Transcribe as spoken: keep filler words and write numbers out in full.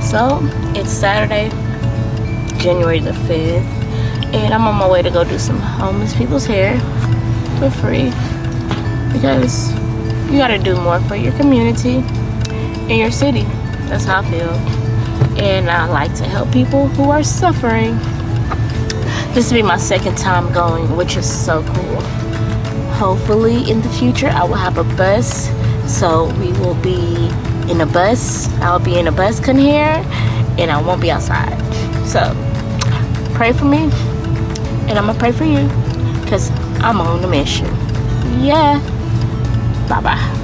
So it's Saturday, January the fifth, and I'm on my way to go do some homeless people's hair for free, because you gotta do more for your community and your city. That's how I feel. And I like to help people who are suffering. This will be my second time going, which is so cool. Hopefully in the future I will have a bus, so we will be in a bus. I'll be in a bus cutting hair, and I won't be outside. So pray for me, and I'm gonna pray for you, because I'm on a mission. Yeah. Bye bye.